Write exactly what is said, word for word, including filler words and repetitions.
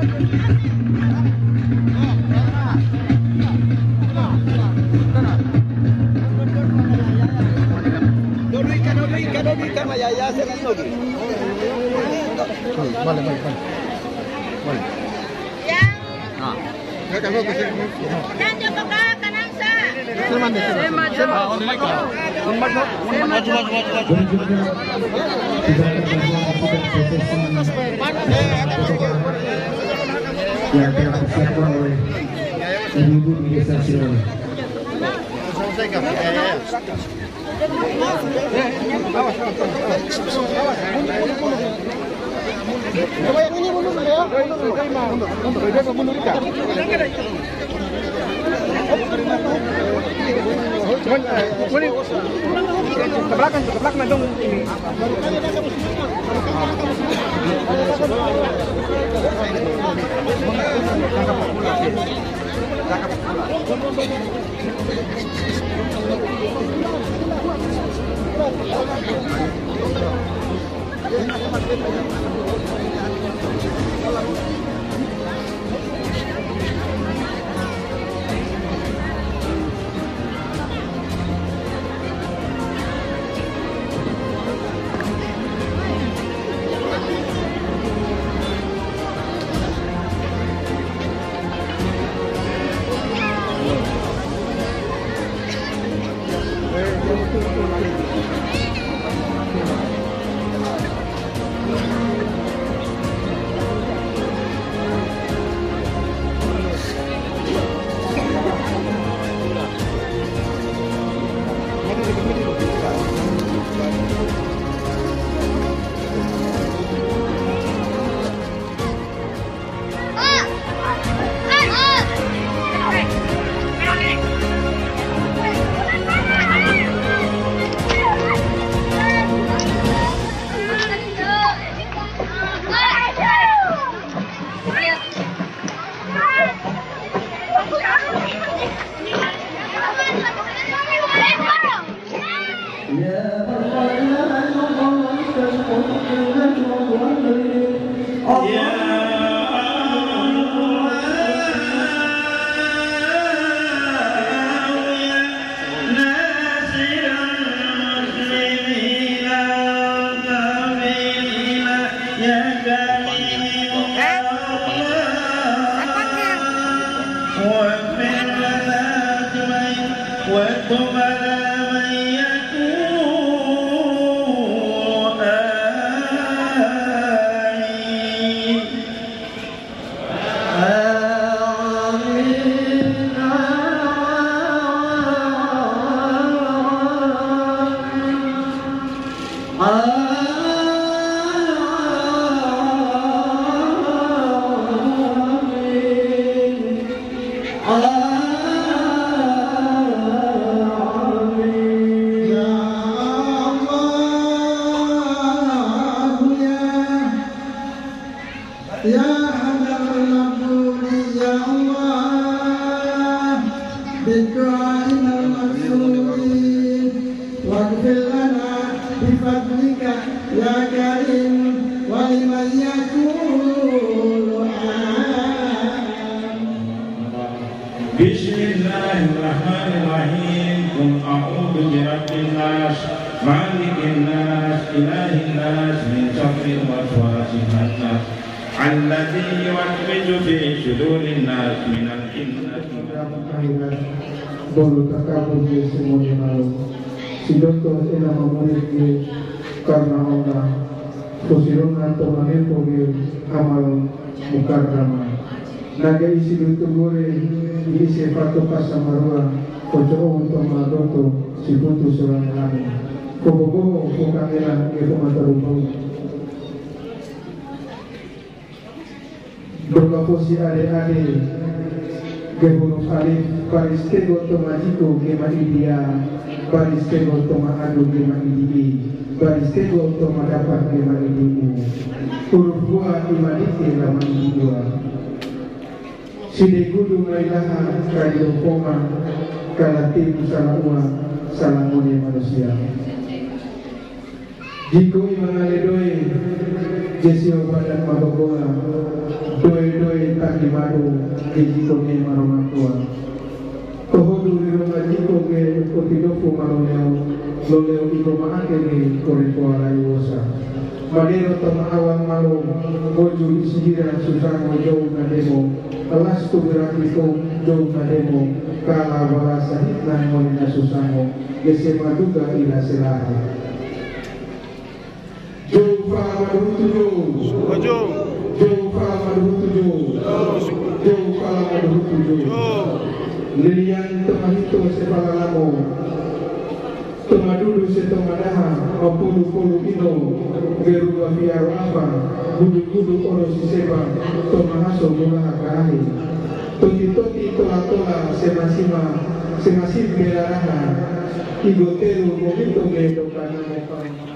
Vale, vale, vale. Vale. Ah. Nanti apa kanan sa? Selman deh. Selman. Selman. Selman. Maju, maju, maju. Yang telah disiapkan oleh ibu-ibu di desa Siroli. Selesaikan. Awas, awas. Coba yang ini mundur ya. Mundur, mundur. Mundur, dia ke mundur kan. Cuman, boleh ke belakang, ke belakang dong ini. Tangkap bola. Tangkap bola. Bolu takabur di semuanya malu. Sidoto ela memurid karena Allah. Kusirona tomanin pogi amal mukarrama. Naga isi dutu gore isi pato pasamarua. Koco untuk madoto si putu surang lami. Kobogo kokangela itu matarumau. Berkaposi ade-ade. Gebunuh alif paristego tomatiko gema idia paristego toma adu gema idii paristego toma dapat gema idimu huruf gua imanite lama idua side gudu ngailaha kayu koma kalatimu salah uang salah mone manusia jiko imangale doe jesio badan magogola doe doe Joy Takimado Ejiko ni Maromatua Kohodu Liroma Jiko Ge Otidofu Maroleo Loleo Iroma Ake Ge Korekoa Raiwosa Madero Toma Awang Malo Boju Isijira Susano Jow Nademo Alastu Beratiko Jow Nademo Kala Wala Sahitna Molina Susano Gesema Duga Ila Selaha Jow Fala Maduhutu Jow Jow Jow Fala Maduhutu Jow Jow Fala Maduhutu Jow Lilian Temahito Sepala Lamo Tomadudu Setomadaha Mapulu Pulu Ino Geruga Fiaro Apa Gudu Gudu Oro Siseba Tomahaso Mulaha Kahi Toti Toti Tola Tola Semasima Semasim Meraraha Igoteru Momento Gedokana Mokang